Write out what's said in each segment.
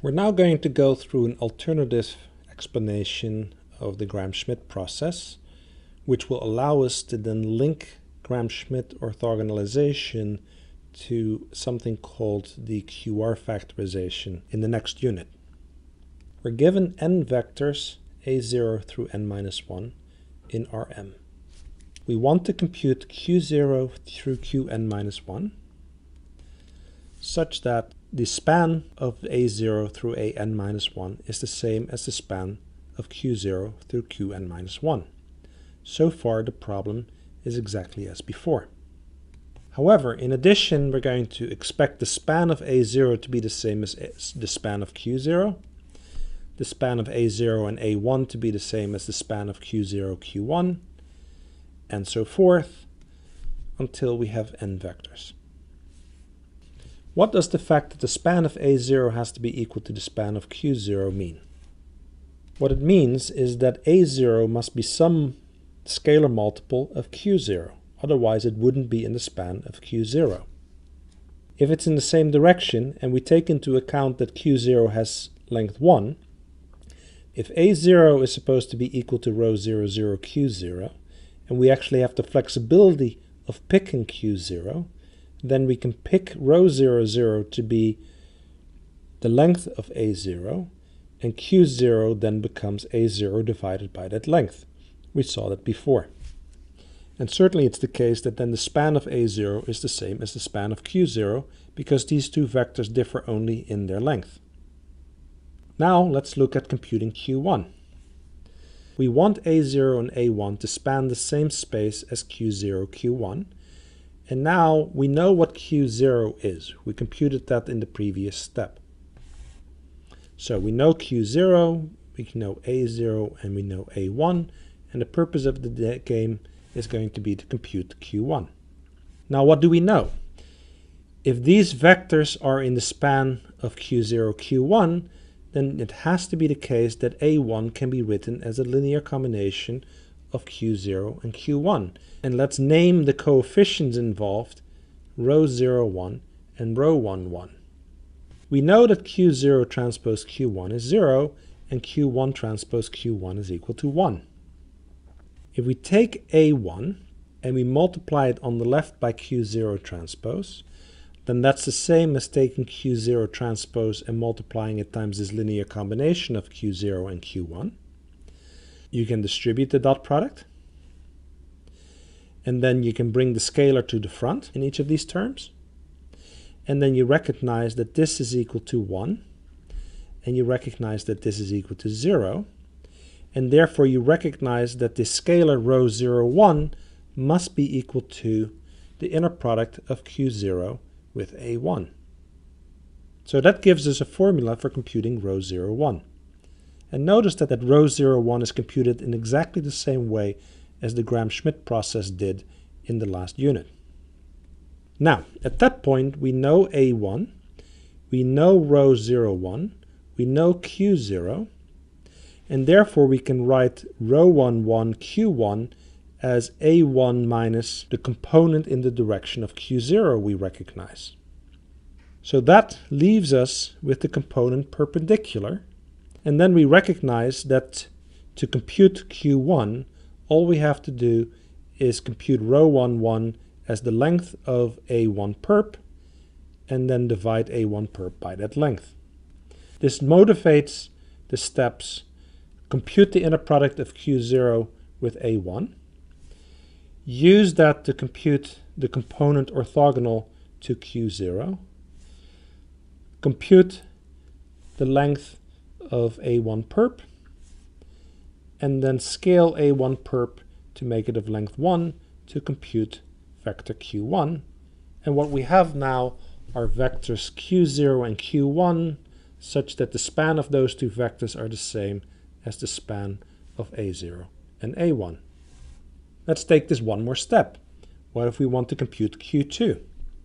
We're now going to go through an alternative explanation of the Gram-Schmidt process, which will allow us to then link Gram-Schmidt orthogonalization to something called the QR factorization in the next unit. We're given n vectors a0 through n-1 in Rm. We want to compute q0 through qn-1 such that the span of a0 through an-1 is the same as the span of q0 through qn-1. So far the problem is exactly as before. However, in addition, we're going to expect the span of a0 to be the same as the span of q0, the span of a0 and a1 to be the same as the span of q0, q1, and so forth until we have n vectors. What does the fact that the span of a0 has to be equal to the span of q0 mean? What it means is that a0 must be some scalar multiple of q0, otherwise it wouldn't be in the span of q0. If it's in the same direction and we take into account that q0 has length 1, if a0 is supposed to be equal to rho 0, 0, q0, and we actually have the flexibility of picking q0, then we can pick rho 0, 0 to be the length of a0, and q0 then becomes a0 divided by that length. We saw that before. And certainly it's the case that then the span of a0 is the same as the span of q0, because these two vectors differ only in their length. Now let's look at computing q1. We want a0 and a1 to span the same space as q0, q1, and now we know what q0 is. We computed that in the previous step. So we know q0, we know a0, and we know a1, and the purpose of the game is going to be to compute q1. Now what do we know? If these vectors are in the span of q0, q1, then it has to be the case that a1 can be written as a linear combination of q0 and q1. And let's name the coefficients involved rho 0, 1 and rho 1, 1. We know that q0 transpose q1 is 0 and q1 transpose q1 is equal to 1. If we take a1 and we multiply it on the left by q0 transpose, then that's the same as taking q0 transpose and multiplying it times this linear combination of q0 and q1. You can distribute the dot product, and then you can bring the scalar to the front in each of these terms, and then you recognize that this is equal to 1, and you recognize that this is equal to 0, and therefore you recognize that the scalar rho 0, 1 must be equal to the inner product of q0 with a1. So that gives us a formula for computing rho 0, 1. And notice that rho 0, 1 is computed in exactly the same way as the Gram-Schmidt process did in the last unit. Now, at that point, we know a1, we know rho 0, 1, we know q0, and therefore we can write rho 1, 1, q1 as a1 minus the component in the direction of q0 we recognize. So that leaves us with the component perpendicular, and then we recognize that to compute q1, all we have to do is compute rho 1, 1 as the length of a1 perp, and then divide a1 perp by that length. This motivates the steps: compute the inner product of q0 with a1, use that to compute the component orthogonal to q0, compute the length of a1 perp, and then scale a1 perp to make it of length 1 to compute vector q1. And what we have now are vectors q0 and q1 such that the span of those two vectors are the same as the span of a0 and a1. Let's take this one more step. What if we want to compute q2?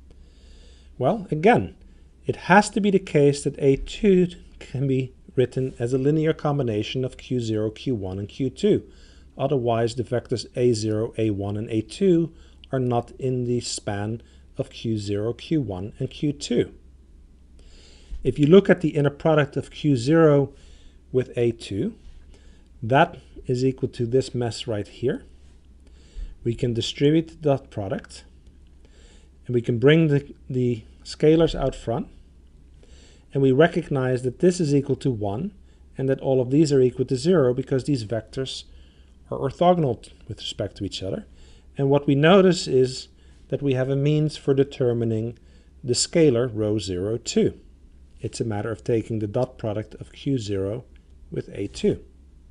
Well, again, it has to be the case that a2 can be written as a linear combination of q0, q1, and q2. Otherwise, the vectors a0, a1, and a2 are not in the span of q0, q1, and q2. If you look at the inner product of Q0 with A2, that is equal to this mess right here. We can distribute the dot product, and we can bring the scalars out front, and we recognize that this is equal to 1, and that all of these are equal to 0 because these vectors are orthogonal with respect to each other. And what we notice is that we have a means for determining the scalar rho 0, 2. It's a matter of taking the dot product of Q0 with A2.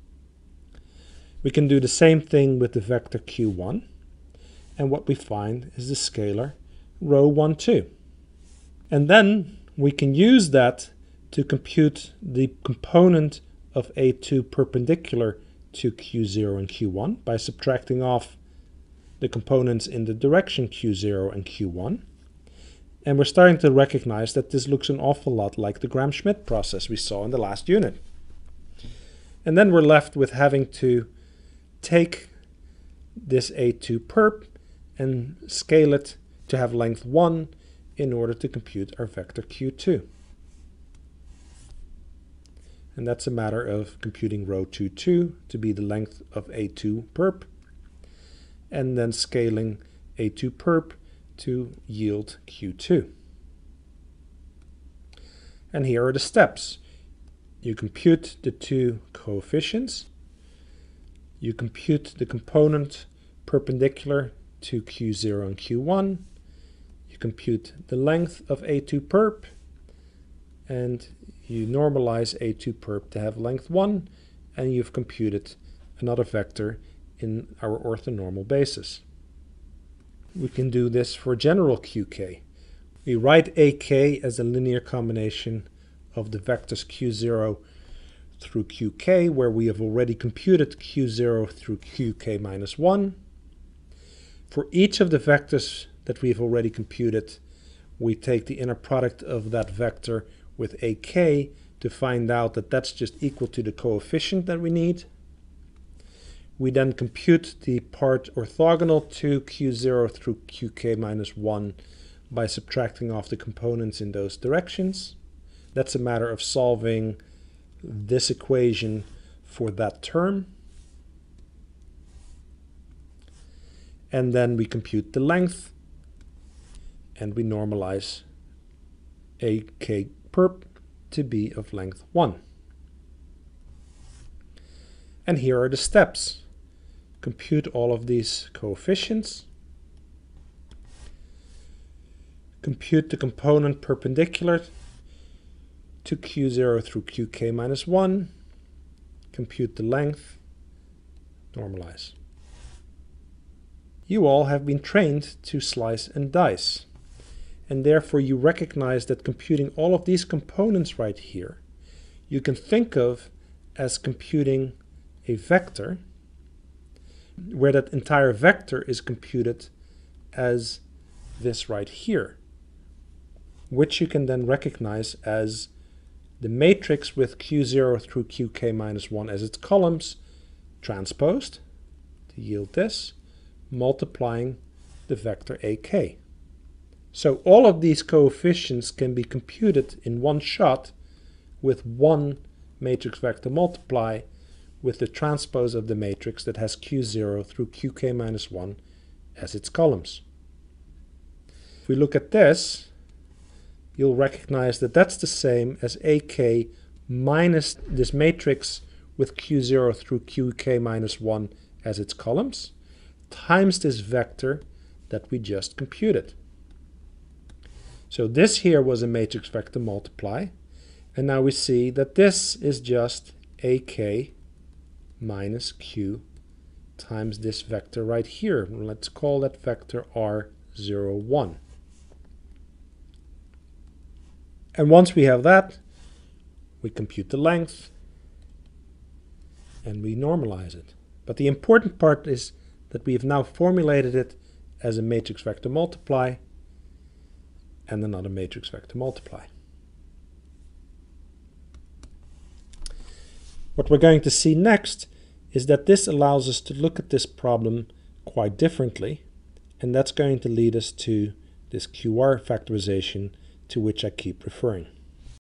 We can do the same thing with the vector Q1, and what we find is the scalar rho 1, 2. And then we can use that to compute the component of A2 perpendicular to Q0 and Q1 by subtracting off the components in the direction Q0 and Q1. And we're starting to recognize that this looks an awful lot like the Gram-Schmidt process we saw in the last unit. And then we're left with having to take this A2 perp and scale it to have length 1 in order to compute our vector Q2. And that's a matter of computing rho 2, 2 to be the length of A2 perp, and then scaling A2 perp to yield Q2. And here are the steps. You compute the two coefficients. You compute the component perpendicular to Q0 and Q1. You compute the length of A2 perp, and you normalize A2 perp to have length 1, and you've computed another vector in our orthonormal basis. We can do this for general QK. We write AK as a linear combination of the vectors Q0 through QK, where we have already computed Q0 through QK minus 1. For each of the vectors that we've already computed, we take the inner product of that vector with AK to find out that that's just equal to the coefficient that we need. We then compute the part orthogonal to Q0 through QK minus 1 by subtracting off the components in those directions. That's a matter of solving this equation for that term. And then we compute the length, and we normalize AK perp to be of length 1. And here are the steps. Compute all of these coefficients. Compute the component perpendicular to Q0 through QK minus 1. Compute the length. Normalize. You all have been trained to slice and dice, and therefore you recognize that computing all of these components right here, you can think of as computing a vector, where that entire vector is computed as this right here, which you can then recognize as the matrix with Q0 through QK minus 1 as its columns transposed to yield this, multiplying the vector AK. So all of these coefficients can be computed in one shot with one matrix vector multiply with the transpose of the matrix that has Q0 through QK minus 1 as its columns. If we look at this, you'll recognize that that's the same as AK minus this matrix with Q0 through QK minus 1 as its columns, times this vector that we just computed. So this here was a matrix vector multiply, and now we see that this is just AK minus Q times this vector right here. Let's call that vector R0, 1. And once we have that, we compute the length and we normalize it. But the important part is that we have now formulated it as a matrix vector multiply and another matrix vector multiply. What we're going to see next is that this allows us to look at this problem quite differently, and that's going to lead us to this QR factorization to which I keep referring.